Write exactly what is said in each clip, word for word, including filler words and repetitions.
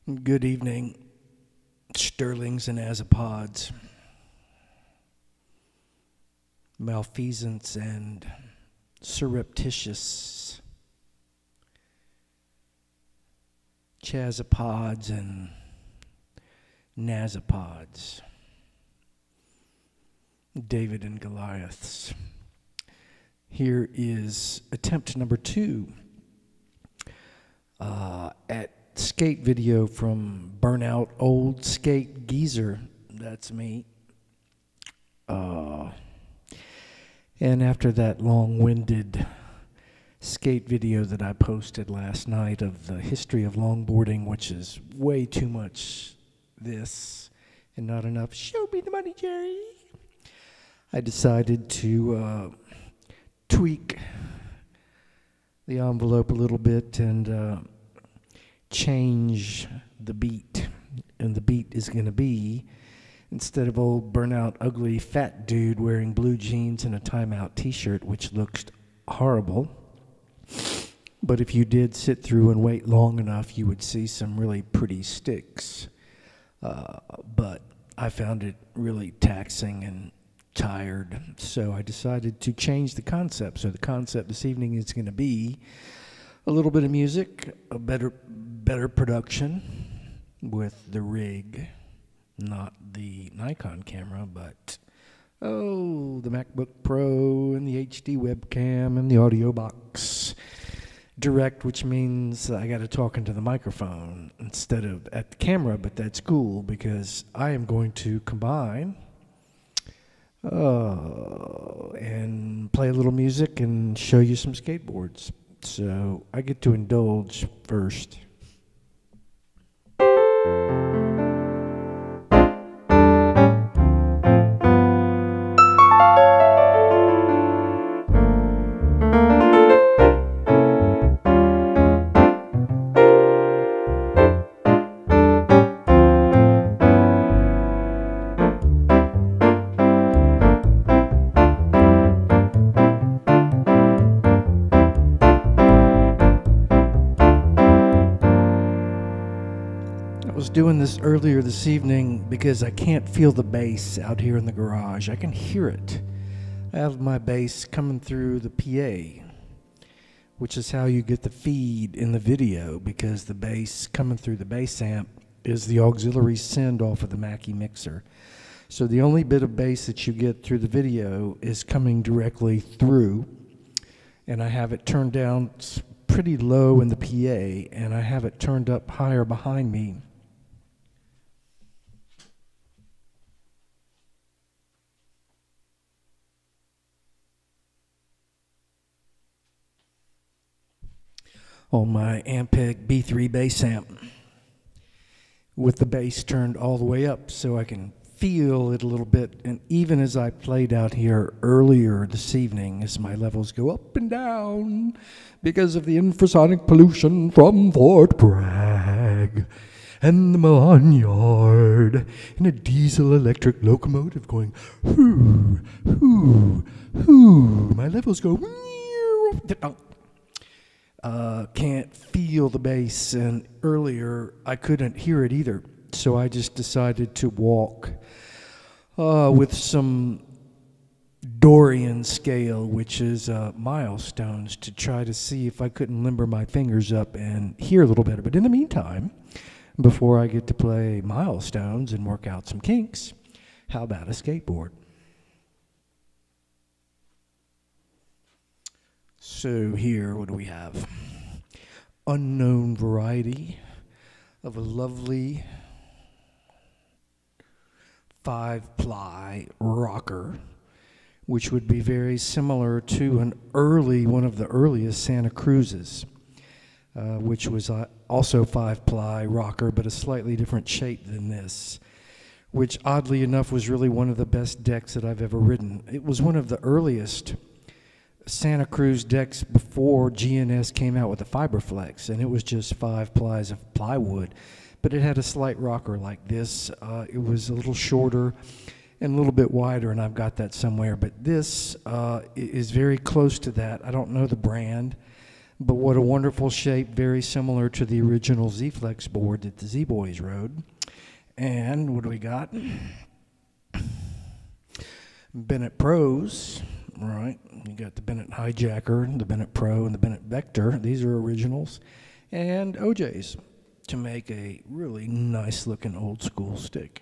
Good evening, Sterlings and Azapods, malfeasants and surreptitious, chazapods and nazapods, David and Goliaths. Here is attempt number two uh, at skate video from Burnout Old Skate Geezer. That's me. Uh, and after that long-winded skate video that I posted last night of the history of longboarding, which is way too much this and not enough show me the money, Jerry, I decided to uh, tweak the envelope a little bit and uh, change the beat. And the beat is going to be, instead of old burnout ugly fat dude wearing blue jeans and a timeout t-shirt, which looks horrible, but if you did sit through and wait long enough, you would see some really pretty sticks. Uh, but I found it really taxing and tired, so I decided to change the concept. So the concept this evening is going to be a little bit of music, a better better production with the rig, not the Nikon camera, but oh, the MacBook Pro and the H D webcam and the audio box. Direct, which means I got to talk into the microphone instead of at the camera, but that's cool because I am going to combine uh, and play a little music and show you some skateboards. So I get to indulge first. Doing this earlier this evening because I can't feel the bass out here in the garage. I can hear it. I have my bass coming through the P A, which is how you get the feed in the video, because the bass coming through the bass amp is the auxiliary send off of the Mackie mixer. So the only bit of bass that you get through the video is coming directly through, and I have it turned down pretty low in the P A, and I have it turned up higher behind me. On my Ampeg B three bass amp with the bass turned all the way up so I can feel it a little bit. And even as I played out here earlier this evening, as my levels go up and down because of the infrasonic pollution from Fort Bragg and the Milan Yard in a diesel electric locomotive going hoo, hoo, hoo, my levels go Uh, can't feel the bass, and earlier I couldn't hear it either, so I just decided to walk uh, with some Dorian scale, which is uh, milestones, to try to see if I couldn't limber my fingers up and hear a little better. But in the meantime, before I get to play milestones and work out some kinks, how about a skateboard? So here, what do we have? Unknown variety of a lovely five-ply rocker, which would be very similar to an early, one of the earliest Santa Cruzes, uh, which was uh, also five-ply rocker, but a slightly different shape than this, which oddly enough was really one of the best decks that I've ever ridden. It was one of the earliest Santa Cruz decks before G N S came out with the Fiberflex, and it was just five plies of plywood, but it had a slight rocker like this. Uh, it was a little shorter and a little bit wider, and I've got that somewhere, but this uh, is very close to that. I don't know the brand, But what a wonderful shape, very similar to the original Z-Flex board that the Z-Boys rode. And what do we got? Bennett Pros, right? You got the Bennett Hijacker, the Bennett Pro, and the Bennett Vector. These are originals. And O Js to make a really nice looking old school stick.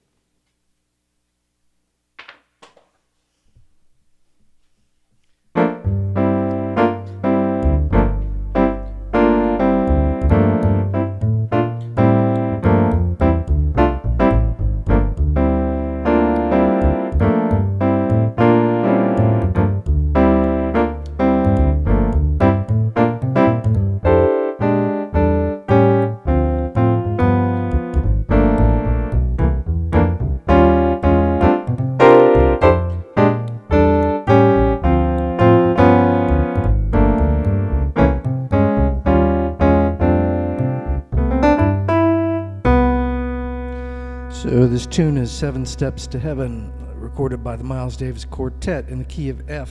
So this tune is Seven Steps to Heaven, recorded by the Miles Davis Quartet in the key of F.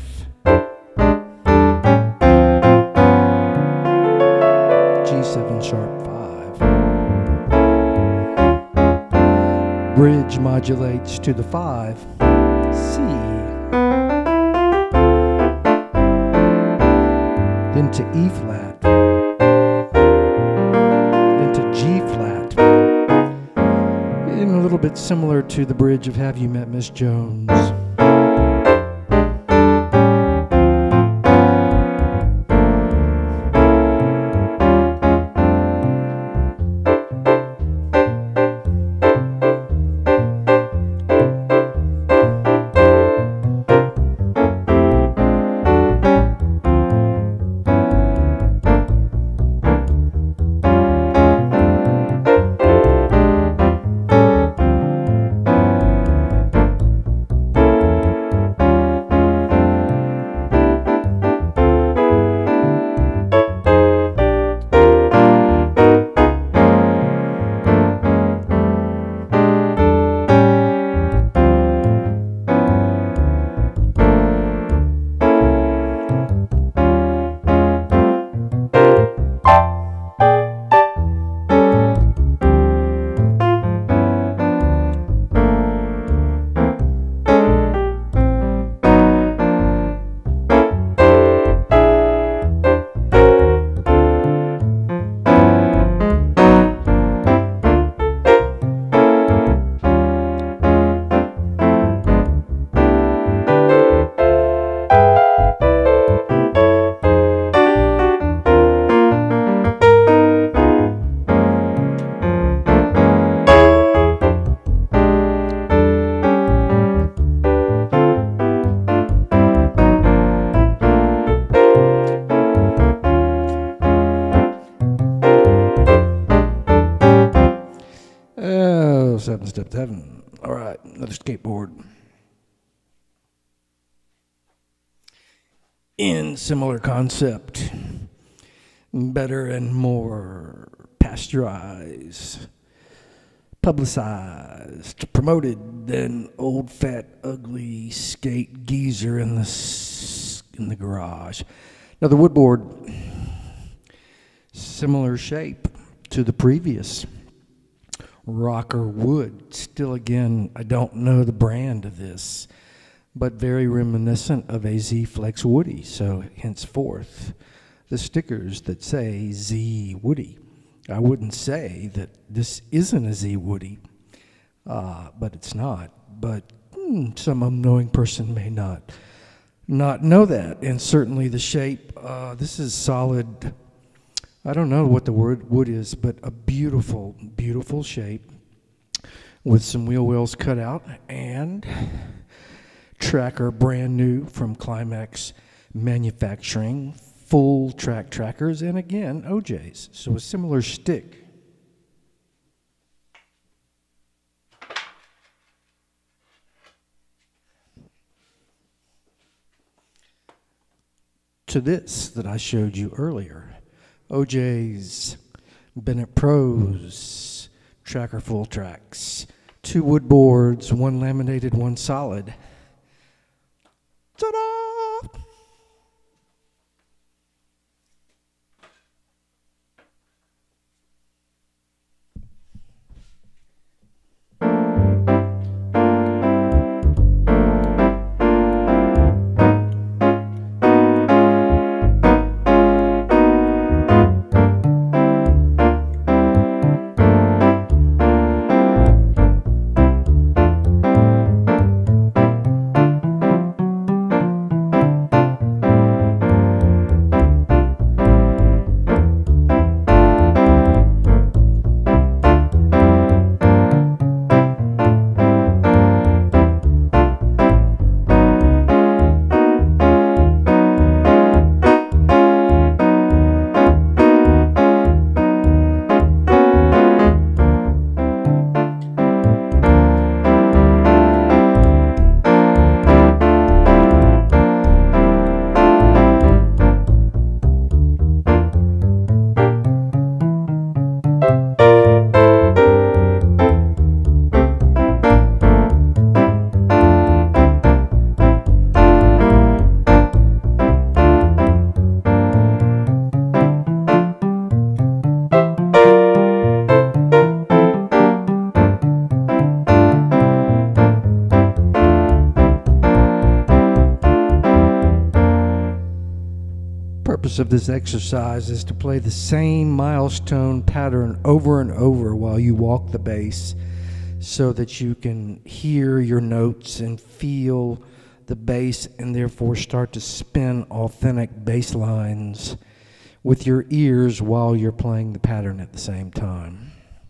G seven sharp five. Bridge modulates to the five, C. Then to E flat. Then to G flat. And a little bit similar to the bridge of Have You Met Miss Jones? Seven Steps to Heaven. All right, another skateboard. In similar concept, better and more pasteurized, publicized, promoted than old fat ugly skate geezer in the s in the garage. Another woodboard, similar shape to the previous. Rocker wood. Still, again, I don't know the brand of this, but very reminiscent of a Z-Flex Woody. So henceforth, the stickers that say Z Woody. I wouldn't say that this isn't a Z Woody, uh, but it's not. But hmm, some unknowing person may not not know that. And certainly the shape. Uh, this is solid. I don't know what the word wood is, but a beautiful, beautiful shape with some wheel wells cut out and tracker brand new from Climax Manufacturing, full track trackers, and again, O Js. So a similar stick. To this that I showed you earlier. O Js, Bennett Pros, Tracker Full Tracks, two wood boards, one laminated, one solid. Ta-da! purpose of this exercise is to play the same milestone pattern over and over while you walk the bass, so that you can hear your notes and feel the bass, and therefore start to spin authentic bass lines with your ears while you're playing the pattern at the same time.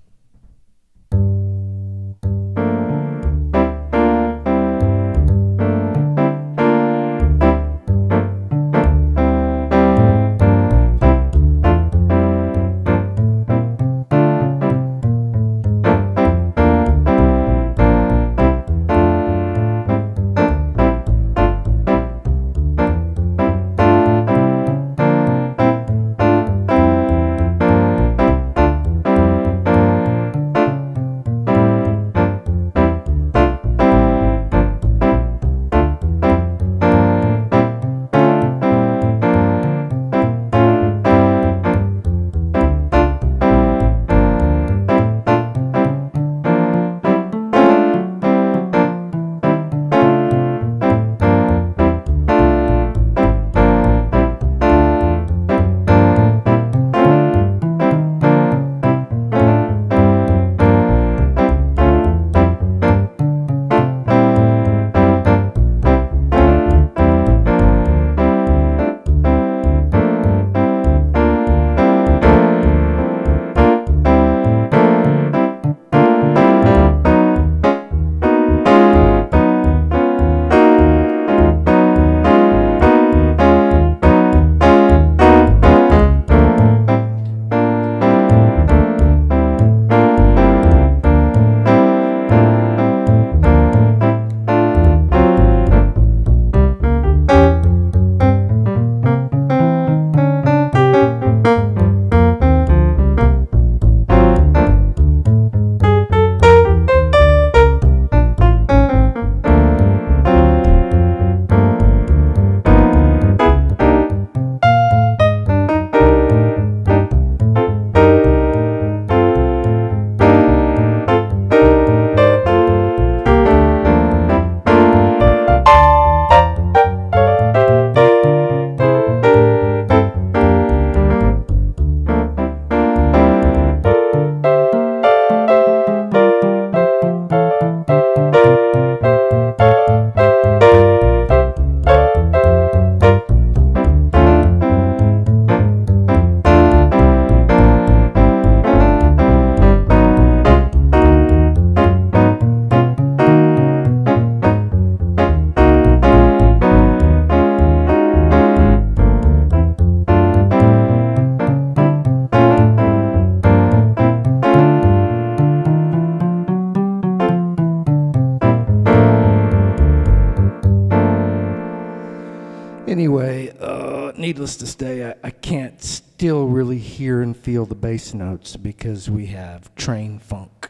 Anyway, uh, needless to say, I, I can't still really hear and feel the bass notes because we have train funk,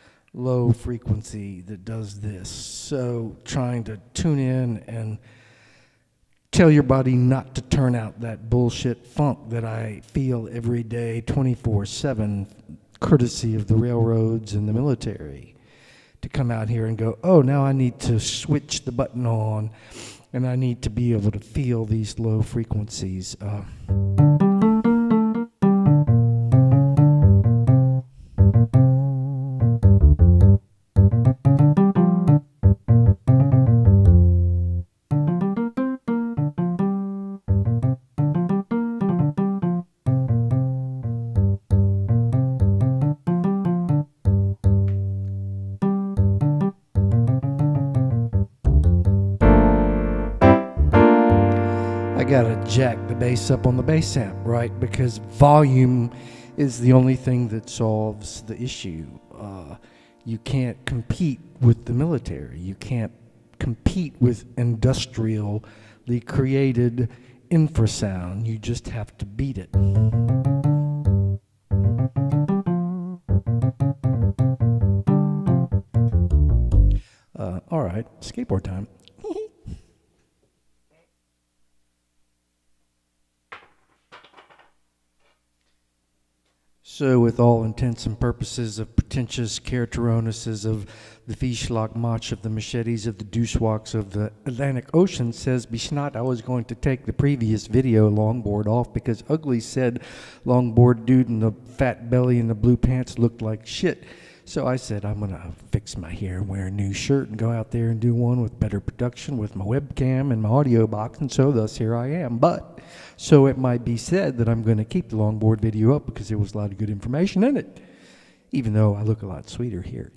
low frequency that does this. So trying to tune in and tell your body not to turn out that bullshit funk that I feel every day, twenty-four seven, courtesy of the railroads and the military, to come out here and go, oh, now I need to switch the button on, and I need to be able to feel these low frequencies. Uh, gotta jack the bass up on the bass amp, right? Because volume is the only thing that solves the issue. Uh, you can't compete with the military. You can't compete with industrially created infrasound. You just have to beat it. Uh, all right, skateboard time. So with all intents and purposes of pretentious characteronuses of the Fishlock Mach of the machetes of the douchewalks of the Atlantic Ocean says Bishnat I was going to take the previous video longboard off because Ugly said longboard dude in the fat belly and the blue pants looked like shit. So I said I'm going to fix my hair and wear a new shirt and go out there and do one with better production with my webcam and my audio box, and so thus here I am. But so it might be said that I'm going to keep the longboard video up because there was a lot of good information in it, even though I look a lot sweeter here.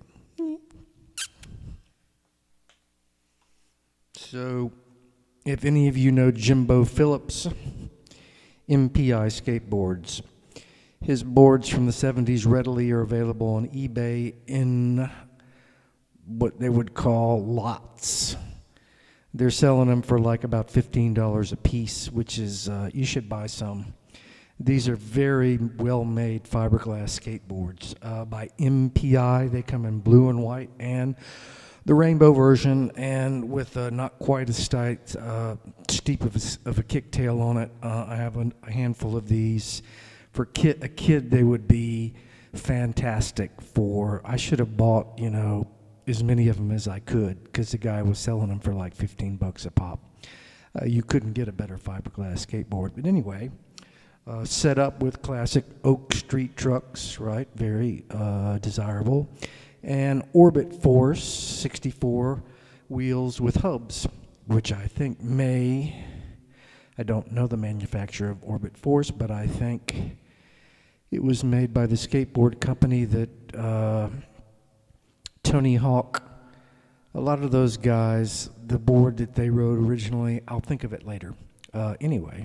So if any of you know Jimbo Phillips, M P I Skateboards, his boards from the seventies readily are available on eBay in what they would call lots. They're selling them for like about fifteen dollars a piece, which is, uh, you should buy some. These are very well-made fiberglass skateboards uh, by M P I. They come in blue and white and the rainbow version, and with uh, not quite as tight, uh, steep of a, of a kicktail on it. Uh, I have a, a handful of these. For kid, a kid, they would be fantastic for, I should have bought, you know, as many of them as I could, because the guy was selling them for like fifteen bucks a pop. Uh, you couldn't get a better fiberglass skateboard. But anyway, uh, set up with classic Oak Street trucks, right? Very uh, desirable. And Orbit Force sixty-four wheels with hubs, which I think may, I don't know the manufacturer of Orbit Force, but I think it was made by the skateboard company that uh, Tony Hawk, a lot of those guys, the board that they rode originally, I'll think of it later. Uh, anyway,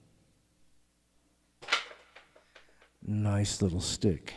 nice little stick.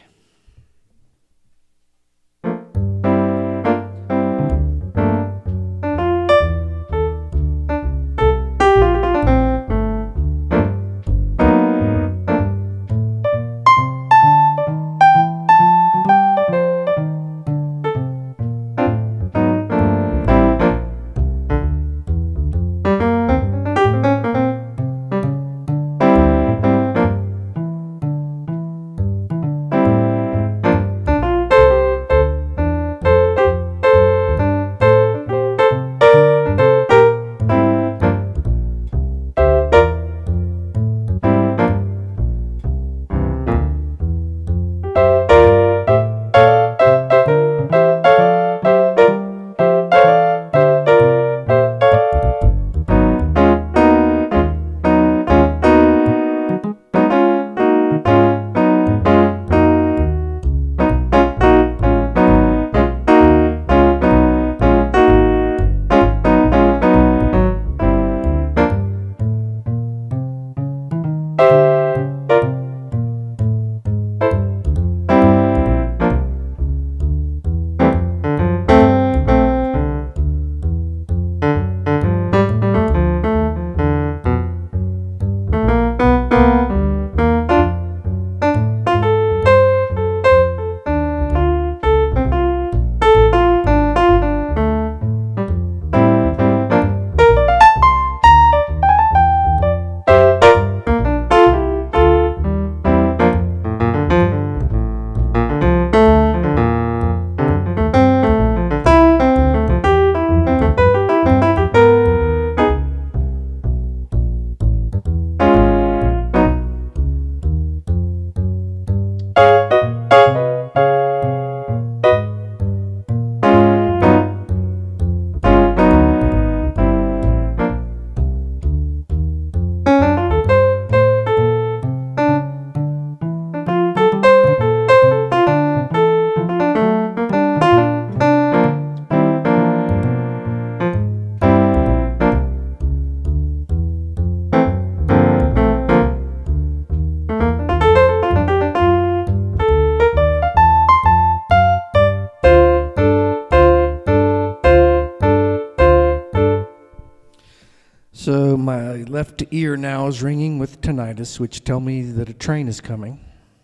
So my left ear now is ringing with tinnitus, which tell me that a train is coming.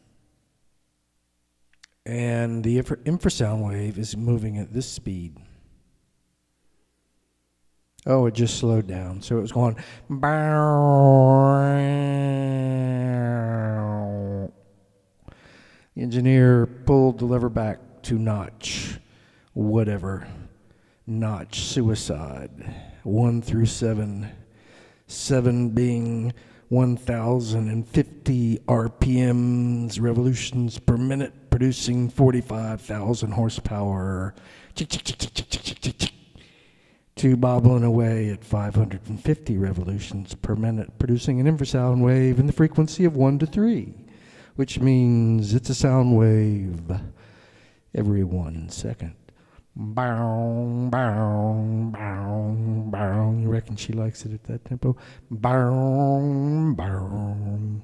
And the infra infrasound wave is moving at this speed. Oh, it just slowed down. So it was going. The engineer pulled the lever back to notch, whatever, notch suicide, one through seven, seven being one thousand fifty R P Ms, revolutions per minute, producing forty-five thousand horsepower, two bobbling away at five hundred fifty revolutions per minute, producing an infrasound wave in the frequency of one to three, which means it's a sound wave every one second. Bow, bow, bow, bow. You reckon she likes it at that tempo? Bow, bow.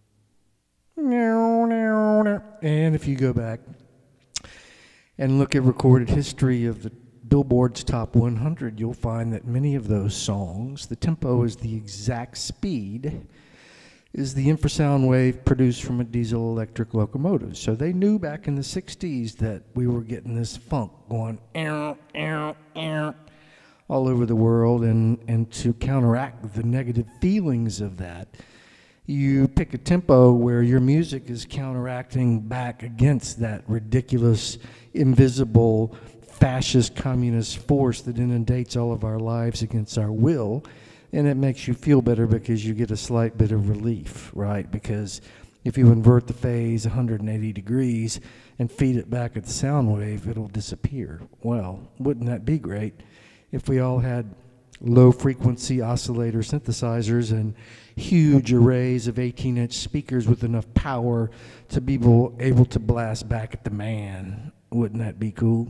And if you go back and look at recorded history of the Billboard's Top one hundred, you'll find that many of those songs, the tempo is the exact speed is the infrasound wave produced from a diesel electric locomotive. So they knew back in the sixties that we were getting this funk going ow, ow, ow, all over the world, and, and to counteract the negative feelings of that, you pick a tempo where your music is counteracting back against that ridiculous, invisible, fascist, communist force that inundates all of our lives against our will. And it makes you feel better because you get a slight bit of relief, right? Because if you invert the phase one hundred eighty degrees and feed it back at the sound wave, it'll disappear. Well, wouldn't that be great if we all had low-frequency oscillator synthesizers and huge arrays of eighteen-inch speakers with enough power to be able to blast back at the man? Wouldn't that be cool?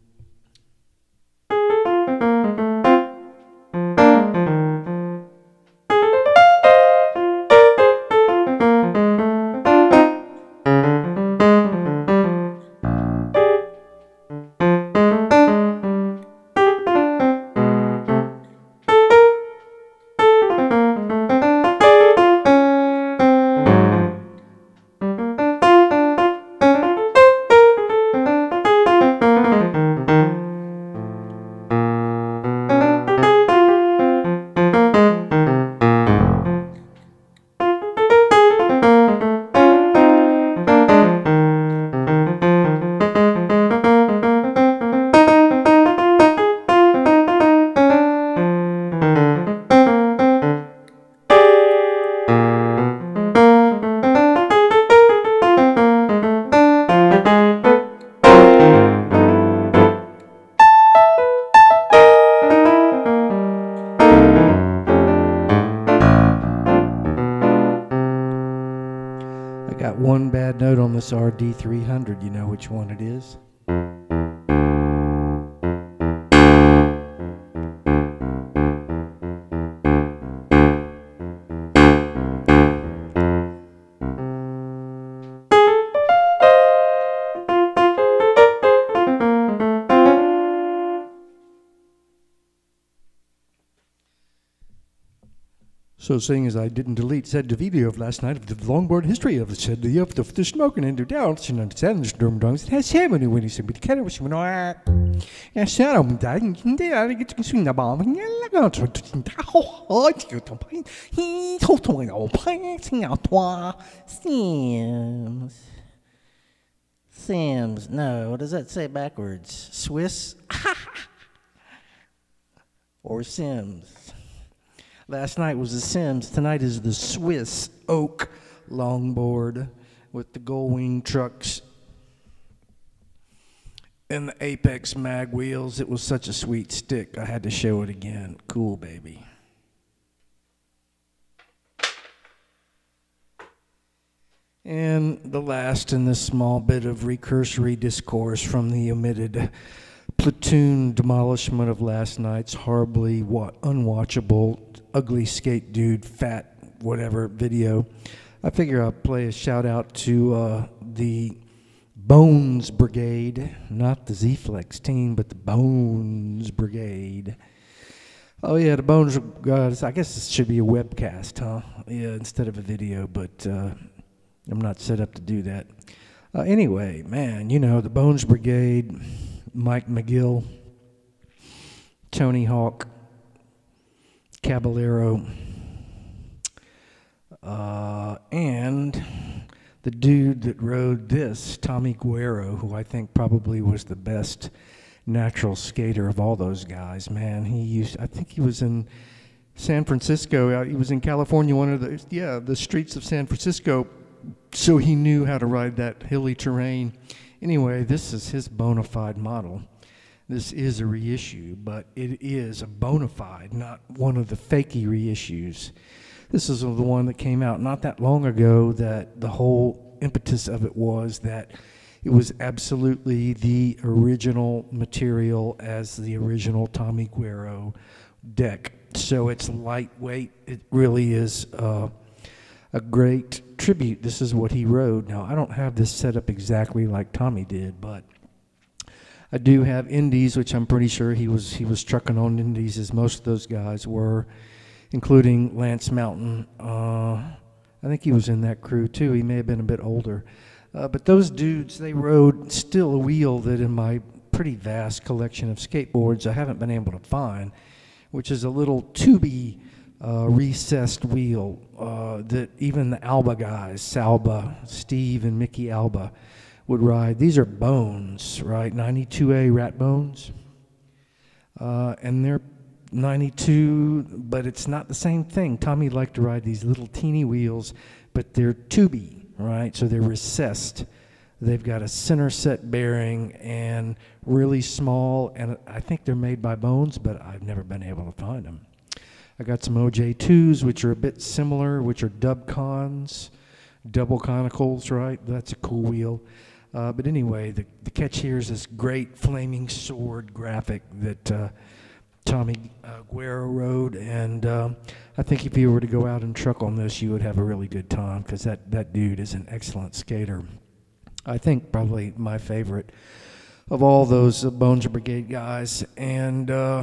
One bad note on this R D three hundred. You know which one it is? So seeing as I didn't delete said video of last night of the longboard history of the said the of the, the smoking into down and understand the storm dongs, it has happened when he said the cat was when I yeah shut up died and they are get to swing the bomb and like out to oh he told me oh passing out toi Sims Sims no, what does that say backwards? Swiss or Sims? Last night was the Sims. Tonight is the Swiss oak longboard with the gull wing trucks and the Apex mag wheels. It was such a sweet stick. I had to show it again. Cool, baby. And the last in this small bit of recursory discourse from the omitted platoon demolishment of last night's horribly wa- unwatchable, ugly skate dude, fat, whatever video. I figure I'll play a shout out to uh, the Bones Brigade, not the Z-Flex team, but the Bones Brigade. Oh yeah, the Bones, uh, I guess this should be a webcast, huh? Yeah, instead of a video, but uh, I'm not set up to do that. Uh, anyway, man, you know, the Bones Brigade, Mike McGill, Tony Hawk, Caballero, uh, and the dude that rode this, Tommy Guerrero, who I think probably was the best natural skater of all those guys, man, he used, I think he was in San Francisco, uh, he was in California, one of the, yeah, the streets of San Francisco, so he knew how to ride that hilly terrain. Anyway, this is his bona fide model. This is a reissue, but it is a bona fide, not one of the fakey reissues. This is the one that came out not that long ago that the whole impetus of it was that it was absolutely the original material as the original Tommy Guerrero deck. So it's lightweight. It really is uh, a great tribute. This is what he rode. Now, I don't have this set up exactly like Tommy did, but I do have indies, which I'm pretty sure he was he was trucking on indies as most of those guys were, including Lance Mountain. Uh, I think he was in that crew too. He may have been a bit older. Uh, but those dudes, they rode still a wheel that in my pretty vast collection of skateboards I haven't been able to find, which is a little tubey uh, recessed wheel uh, that even the Alba guys, Salba, Steve and Mickey Alba, would ride. These are bones, right? ninety-two A rat bones. Uh, and they're ninety-two, but it's not the same thing. Tommy liked to ride these little teeny wheels, but they're tubey, right? So they're recessed. They've got a center set bearing and really small, and I think they're made by Bones, but I've never been able to find them. I got some O J twos, which are a bit similar, which are Dubcons, double conicals, right? That's a cool wheel. Uh, but anyway, the, the catch here is this great flaming sword graphic that uh, Tommy uh, Guerrero rode, and uh, I think if you were to go out and truck on this, you would have a really good time, because that, that dude is an excellent skater. I think probably my favorite of all those uh, Bones Brigade guys, and uh,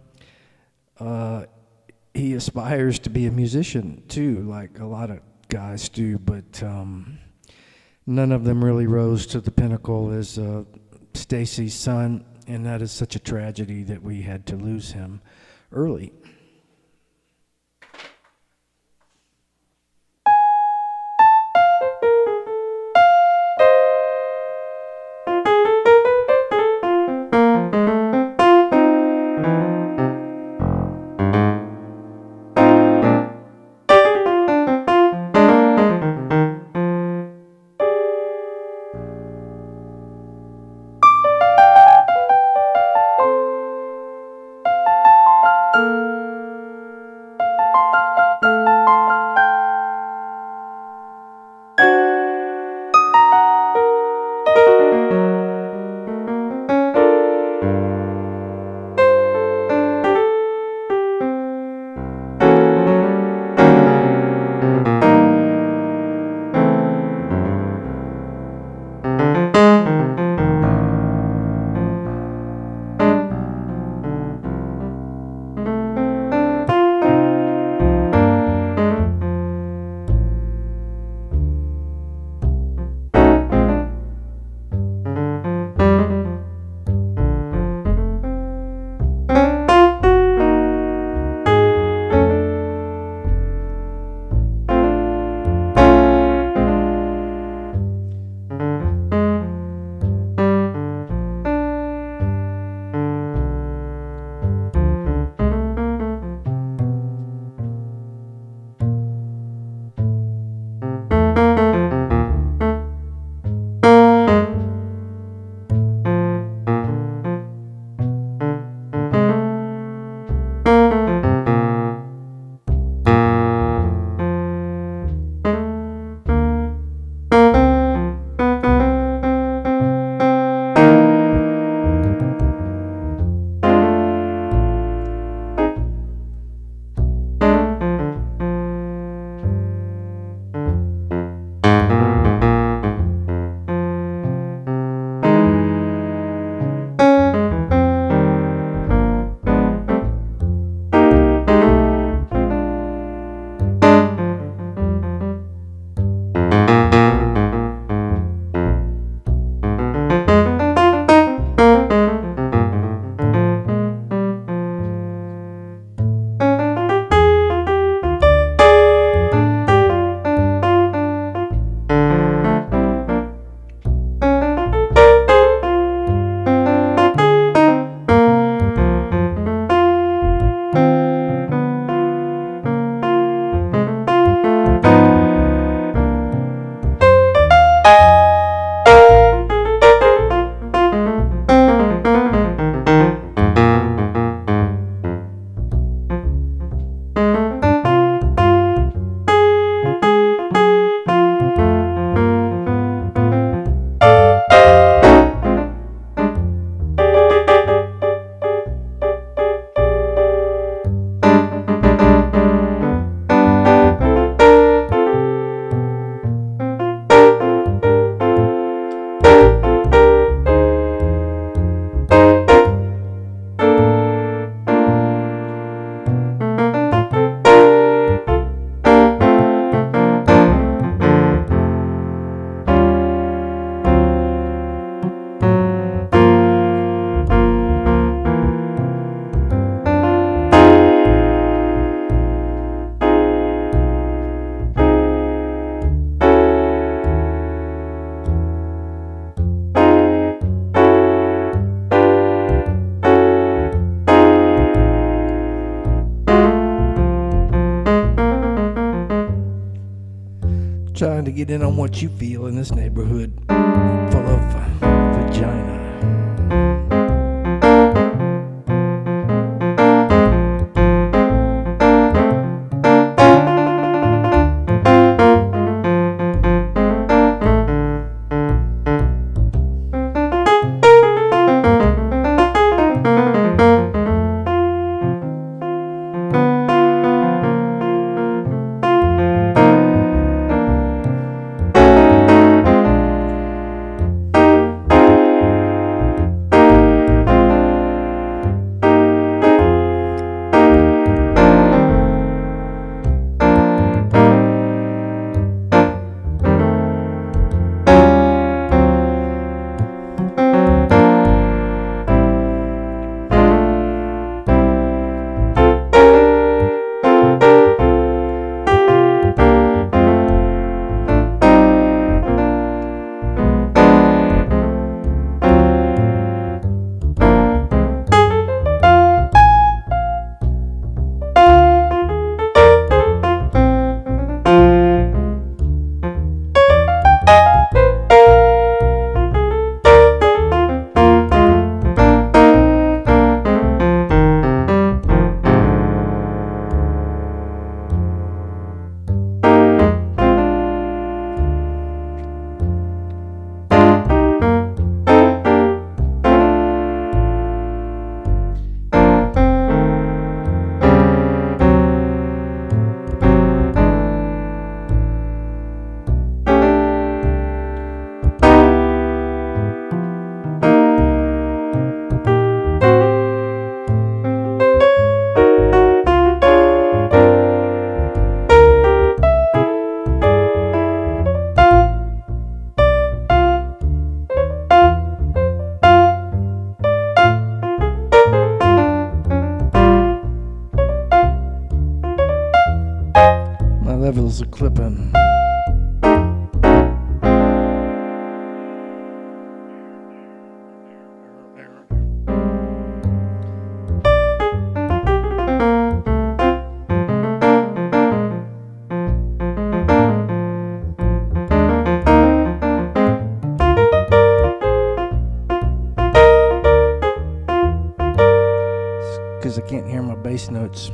uh, he aspires to be a musician too, like a lot of guys do, but um, none of them really rose to the pinnacle as uh, Stacy's son, and that is such a tragedy that we had to lose him early. trying to get in on what you feel in this neighborhood full of vagina. Levels are clipping. Because I can't hear my bass notes.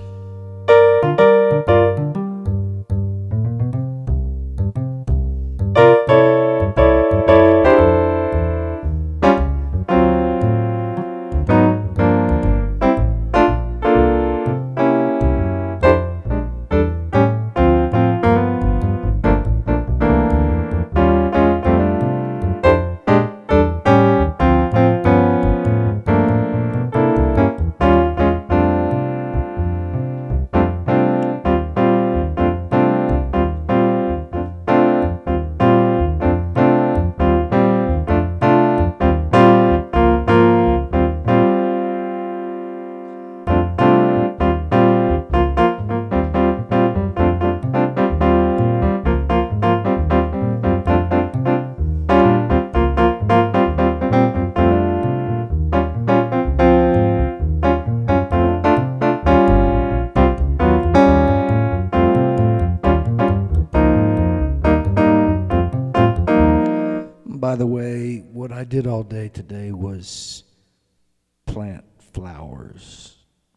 By the way, what I did all day today was plant flowers.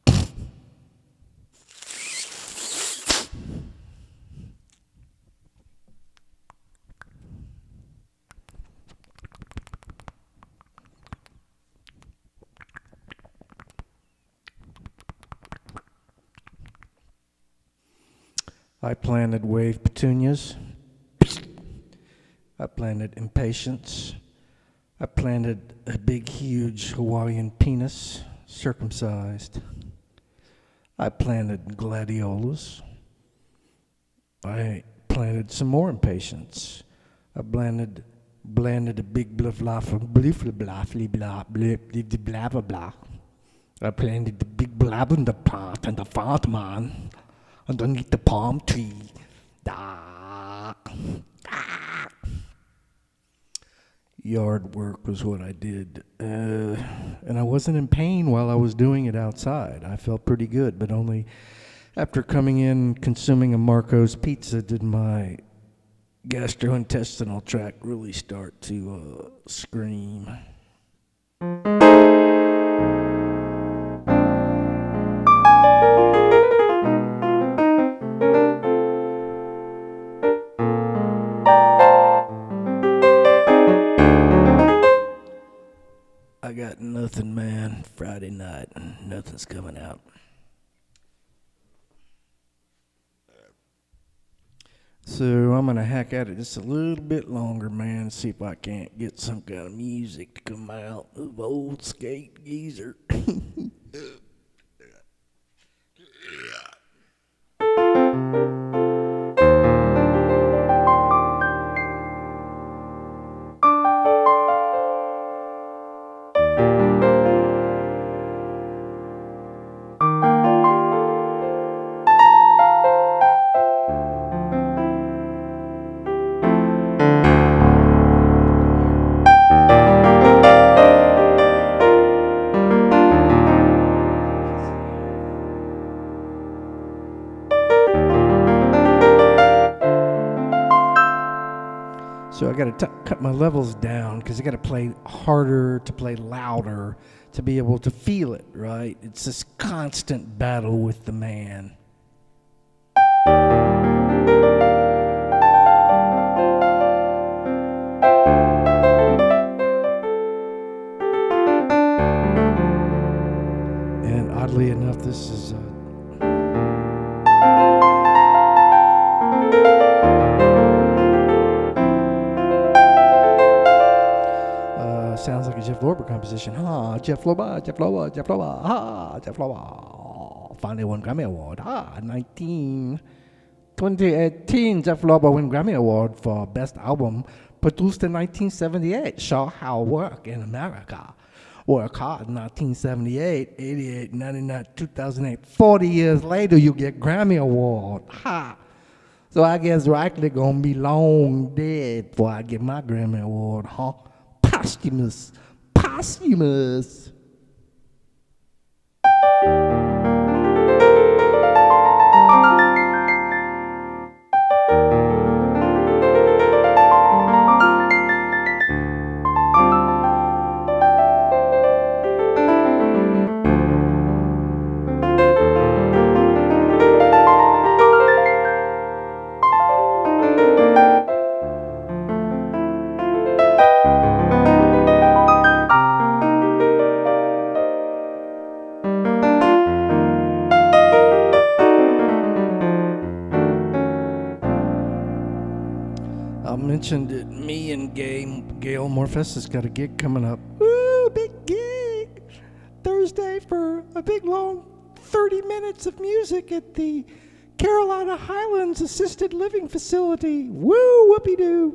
I planted wave petunias. I planted impatience. I planted a big, huge Hawaiian penis, circumcised. I planted gladiolas. I planted some more impatience. I planted, planted a big blah blah blah blah blah blah blah blah blah. I planted the big blab in the pot and the fat man underneath the palm tree. Da. Ah. Yard work was what I did. Uh, and I wasn't in pain while I was doing it outside. I felt pretty good, but only after coming in, consuming a Marco's pizza, did my gastrointestinal tract really start to uh, scream. I got nothing, man. Friday night, nothing's coming out. So I'm going to hack at it just a little bit longer, man, see if I can't get some kind of music to come out of old skate geezer. So I got to cut my levels down because I got to play harder, to play louder, to be able to feel it, right? It's this constant battle with the man. And oddly enough, this is... Uh, sounds like a Jeff Lorber composition. Ha, Jeff Lorber, Jeff Lorber, Jeff Lorber, ha, Jeff Lorber. Finally won Grammy Award. Ha, nineteen, twenty eighteen, Jeff Lorber won Grammy Award for Best Album, produced in nineteen seventy-eight. Show how work in America. Work hard in nineteen seventy-eight, eighty-eight, ninety-nine, two thousand eight. forty years later, you get Grammy Award. Ha. So I guess Reichle gonna be long dead before I get my Grammy Award, huh? Posthumous, posthumous. I mentioned that me and Gail, Gail Morfess has got a gig coming up. Woo, big gig! Thursday for a big long thirty minutes of music at the Carolina Highlands Assisted Living Facility. Woo, whoopee-doo!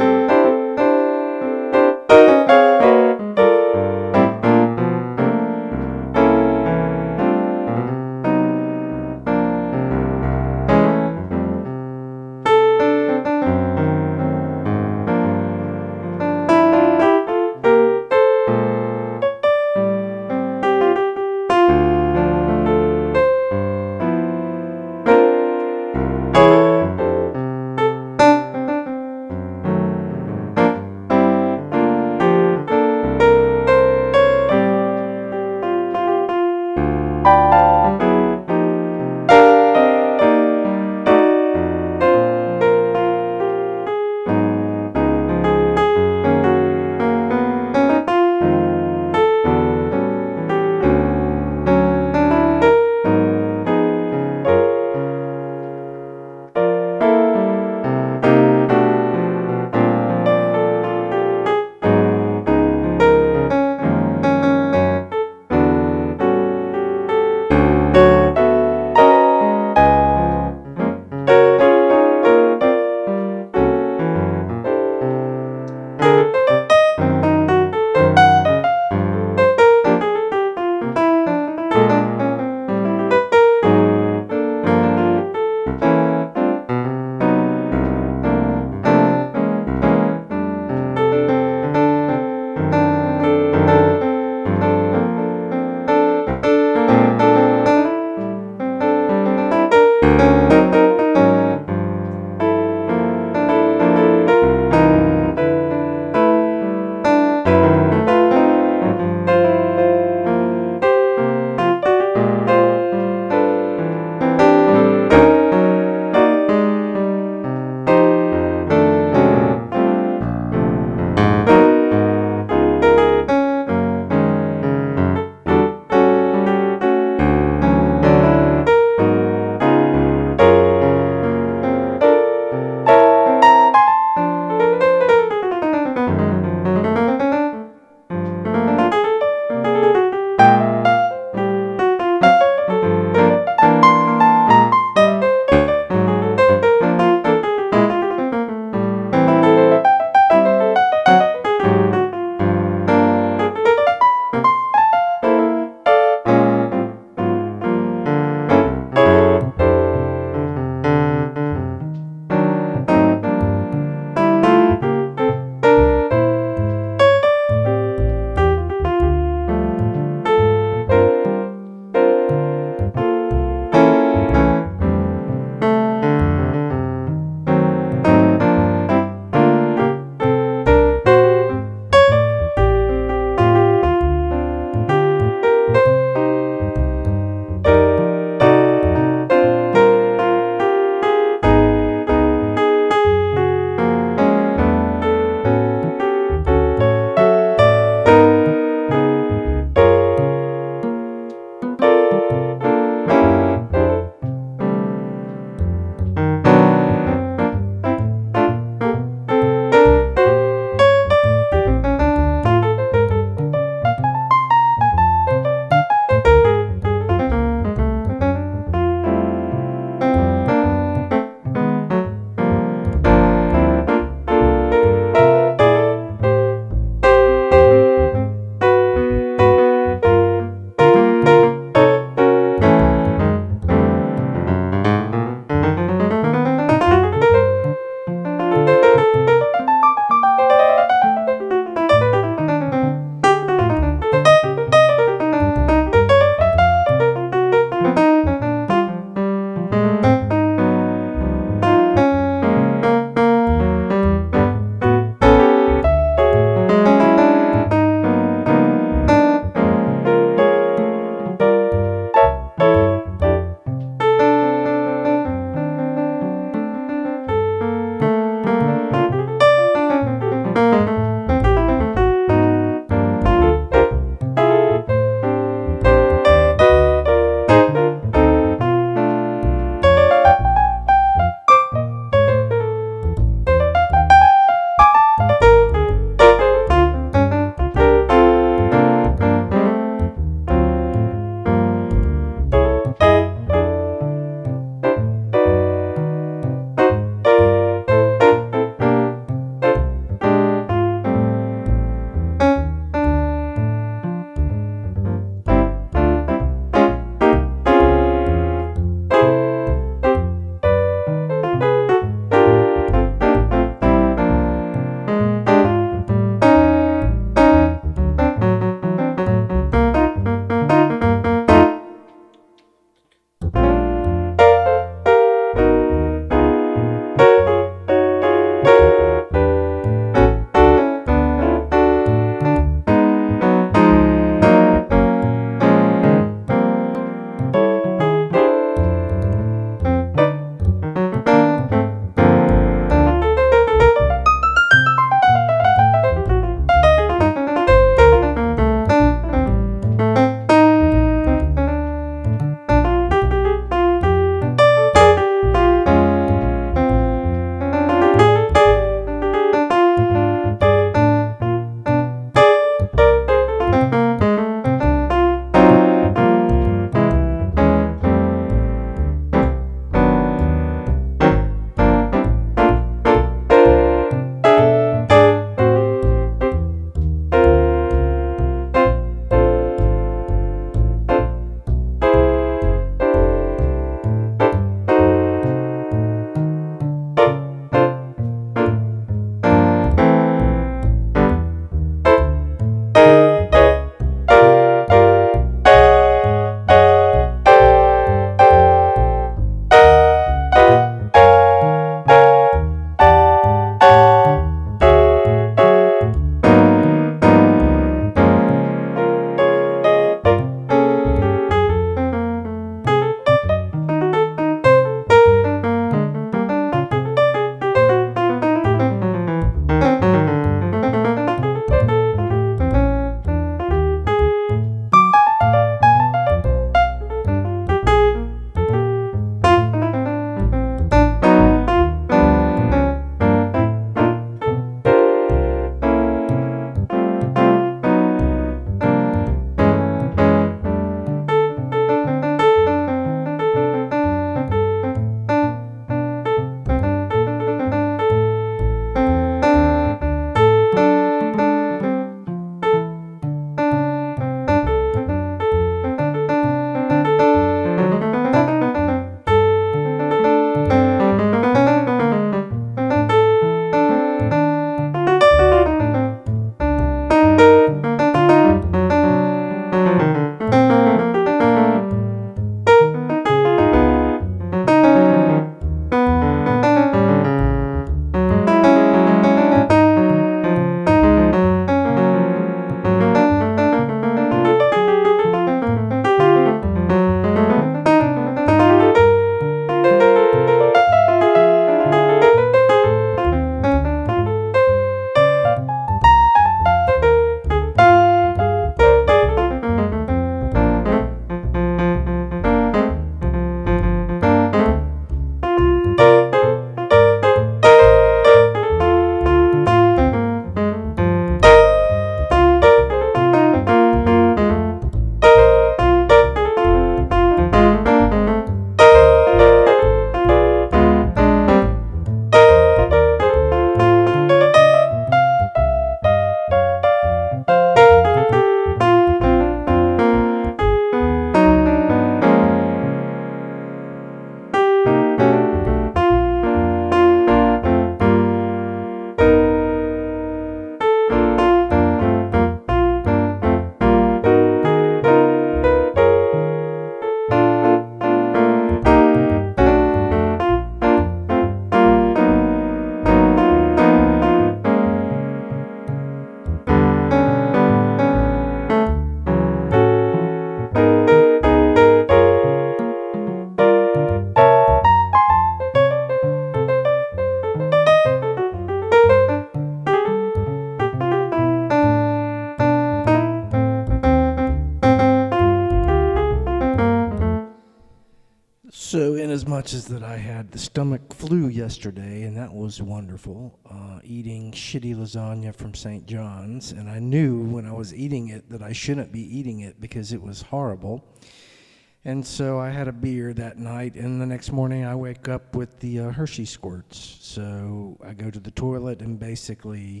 much as that I had the stomach flu yesterday, and that was wonderful, uh, eating shitty lasagna from Saint John's, and I knew when I was eating it that I shouldn't be eating it because it was horrible. And so I had a beer that night, and the next morning I wake up with the uh, Hershey squirts. So I go to the toilet and basically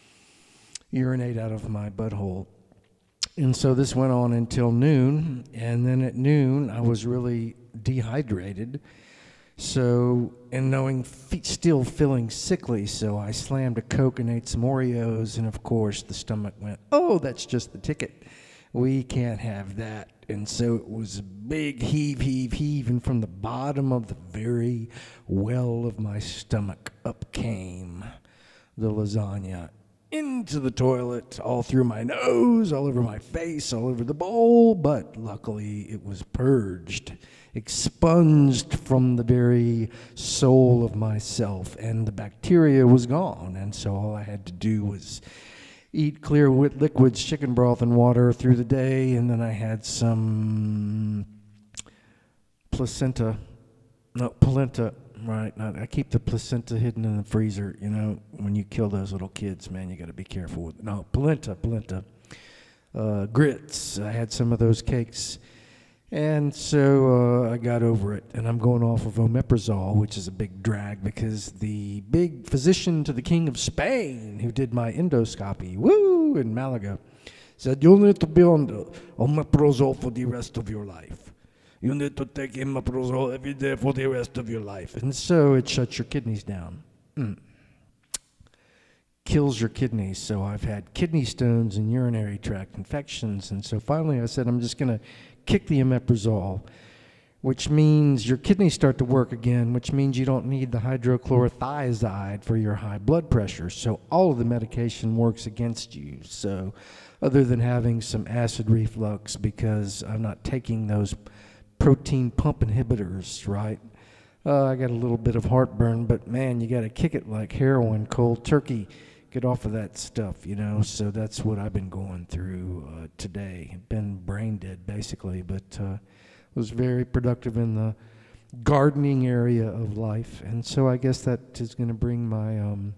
urinate out of my butthole. And so this went on until noon, and then at noon I was really dehydrated. So, and knowing, fe- still feeling sickly, so I slammed a Coke and ate some Oreos, and of course the stomach went, oh, that's just the ticket. We can't have that. And so it was a big heave, heave, heave, and from the bottom of the very well of my stomach, up came the lasagna into the toilet, all through my nose, all over my face, all over the bowl, but luckily it was purged, expunged from the very soul of myself, and the bacteria was gone, and so all I had to do was eat clear wit liquids, chicken broth and water through the day, and then I had some placenta, no, polenta, right, not, I keep the placenta hidden in the freezer, you know, when you kill those little kids, man, you got to be careful with, no, polenta, polenta, uh, grits, I had some of those cakes, and so uh, I got over it, and I'm going off of omeprazole, which is a big drag, because the big physician to the King of Spain, who did my endoscopy, woo, in Malaga, said, you'll need to be on the omeprazole for the rest of your life. You need to take omeprazole every day for the rest of your life. And so it shuts your kidneys down. Mm. Kills your kidneys. So I've had kidney stones and urinary tract infections, and so finally I said, I'm just going to kick the omeprazole, which means your kidneys start to work again, which means you don't need the hydrochlorothiazide for your high blood pressure. So all of the medication works against you. So other than having some acid reflux because I'm not taking those protein pump inhibitors, right? Uh, I got a little bit of heartburn, but man, you got to kick it like heroin, cold turkey. Get off of that stuff, you know, so that's what I've been going through uh, today. Been brain dead, basically, but uh, was very productive in the gardening area of life, and so I guess that is going to bring my um,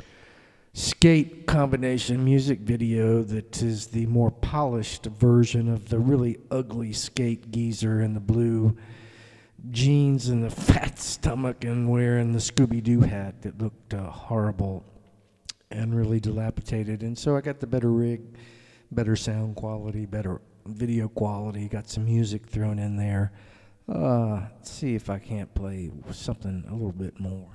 skate combination music video that is the more polished version of the really ugly skate geezer in the blue jeans and the fat stomach and wearing the Scooby-Doo hat that looked uh, horrible and really dilapidated. And so I got the better rig, better sound quality, better video quality, got some music thrown in there. Uh, let's see if I can't play something a little bit more.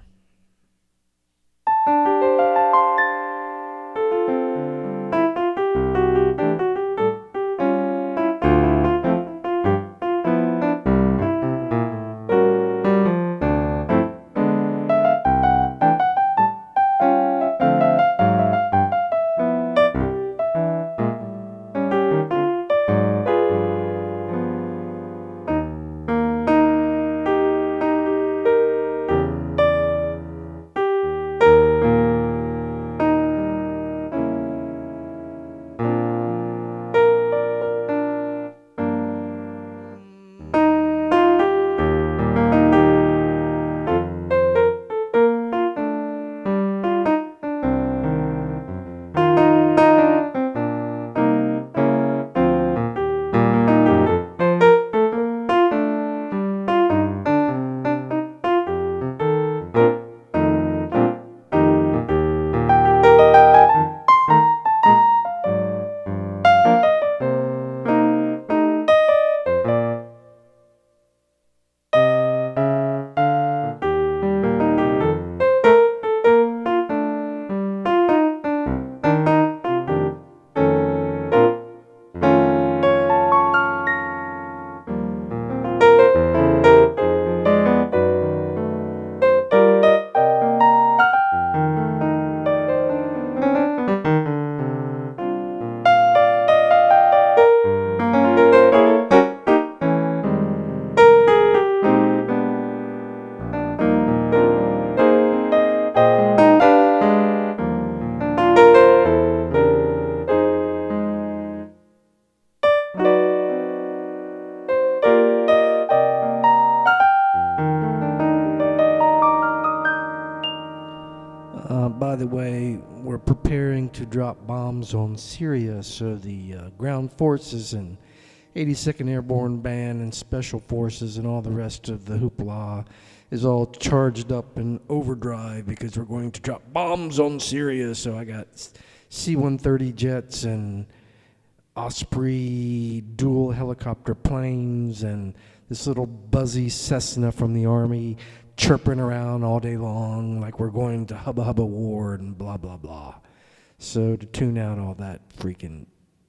to drop bombs on Syria, so the uh, ground forces and eighty-second Airborne Band and Special Forces and all the rest of the hoopla is all charged up in overdrive because we're going to drop bombs on Syria. So I got C one thirty jets and Osprey dual helicopter planes and this little buzzy Cessna from the Army chirping around all day long like we're going to Hubba Hubba War and blah, blah, blah. So to tune out all that freaking...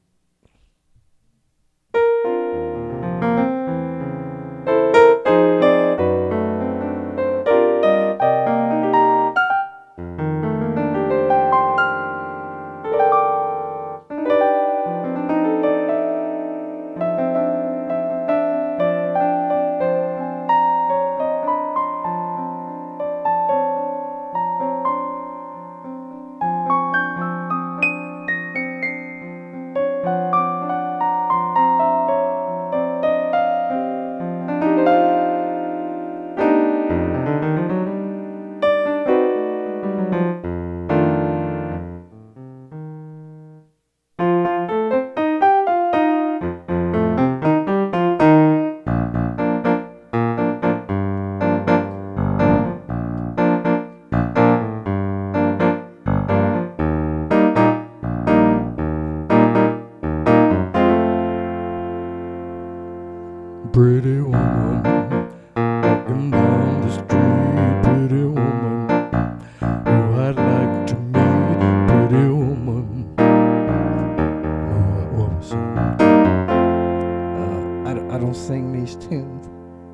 Pretty woman, walking down the street, pretty woman, who I'd like to meet, pretty woman. Oh, what was it? Uh, I, don't, I don't sing these tunes.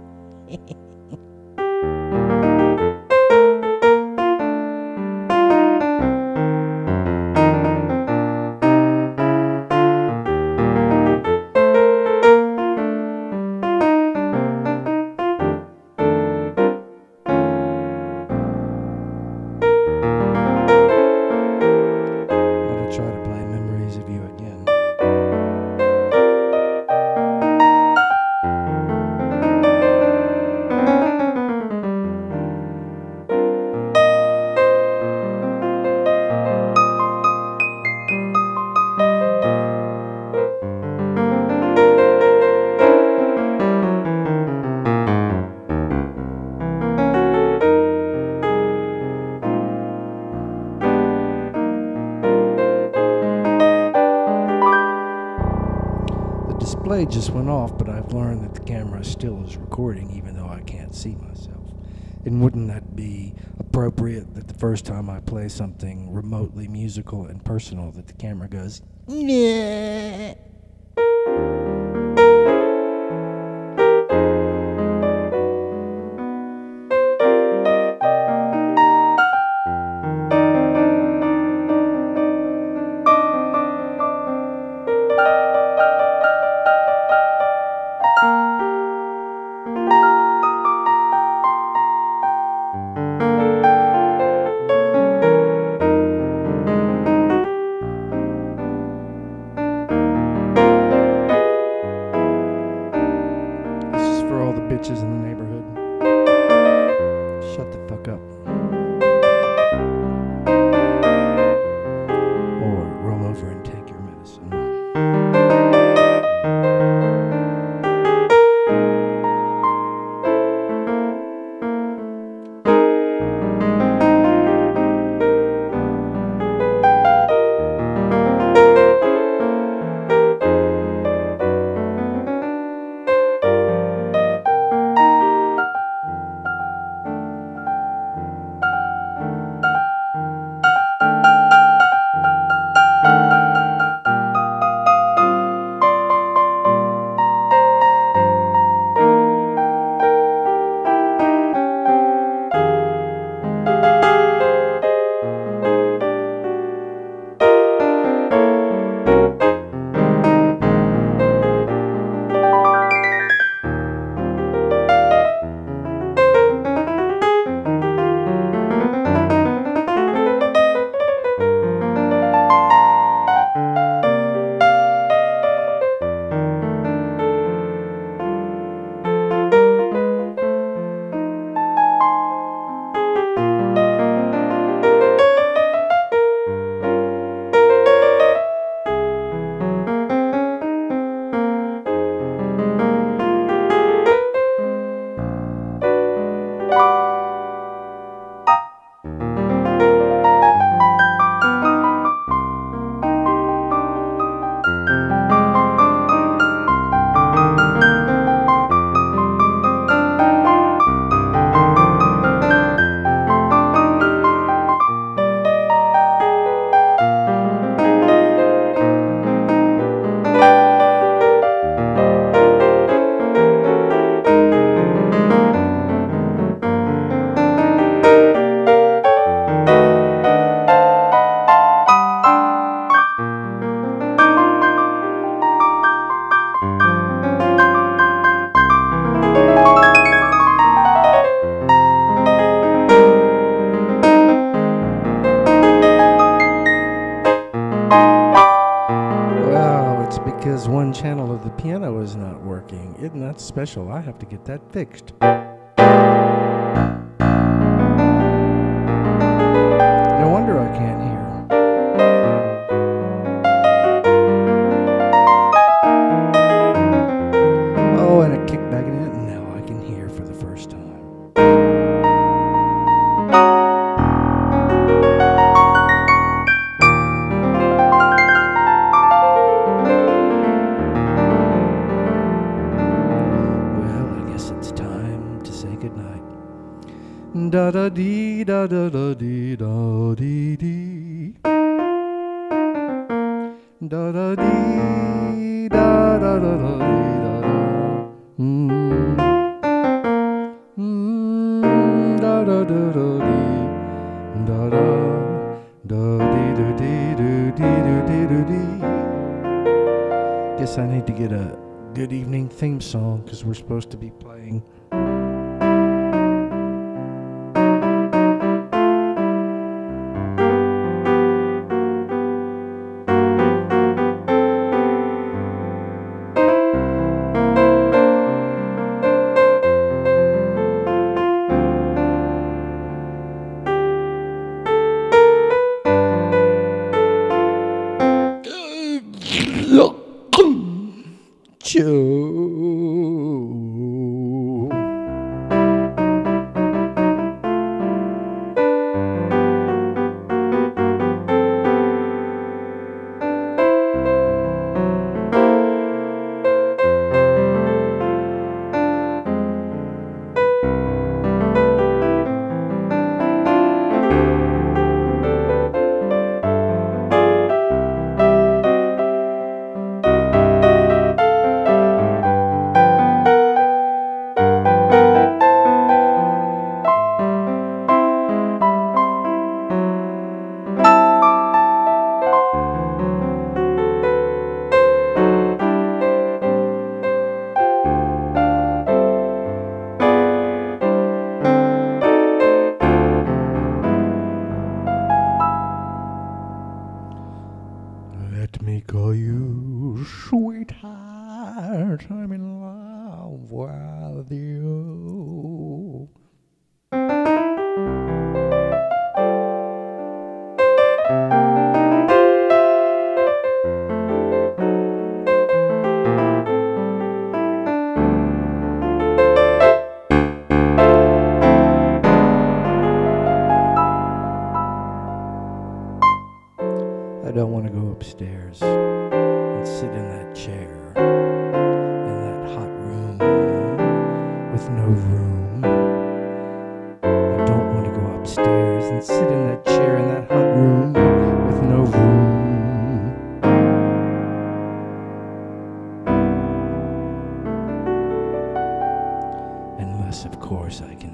Display just went off, but I've learned that the camera still is recording even though I can't see myself. And wouldn't that be appropriate that the first time I play something remotely musical and personal that the camera goes, nah. It's because one channel of the piano is not working. Isn't that special? I have to get that fixed. No wonder I can't hear. Oh, and a kick back in it, and now I can hear for the first time. Da da dee da da da dee da dee dee da da dee da da da da dee da da mm mm da da da da dee da da da dee do dee do dee do dee do dee. Guess I need to get a good evening theme song because we're supposed to be playing. Let me call you sweetheart, I'm in love with you. I don't want to go upstairs and sit in that chair in that hot room with no room. I don't want to go upstairs and sit in that chair in that hot room with no room. Unless, of course, I can